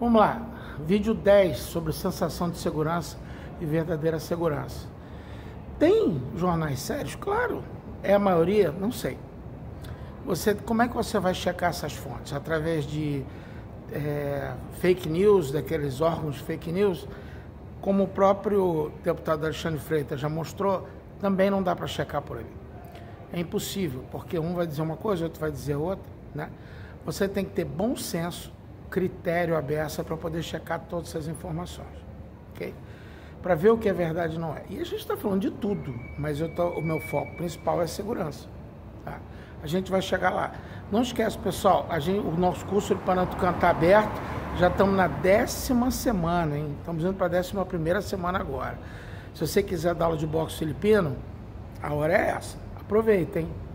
Vamos lá, vídeo 10 sobre sensação de segurança e verdadeira segurança. Tem jornais sérios? Claro. É a maioria? Não sei. Como é que você vai checar essas fontes? Através de fake news, daqueles órgãos de fake news? Como o próprio deputado Alexandre Freitas já mostrou, também não dá para checar por ele. É impossível, porque um vai dizer uma coisa, outro vai dizer outra, né? Você tem que ter bom senso, critério aberto para poder checar todas essas informações, ok? Para ver o que é verdade e não é. E a gente está falando de tudo, mas o meu foco principal é segurança. Tá? A gente vai chegar lá. Não esquece, pessoal, o nosso curso de Panatucan está aberto, já estamos na 10ª semana, hein? Estamos indo para a 11ª semana agora. Se você quiser dar aula de boxe filipino, a hora é essa. Aproveita, hein?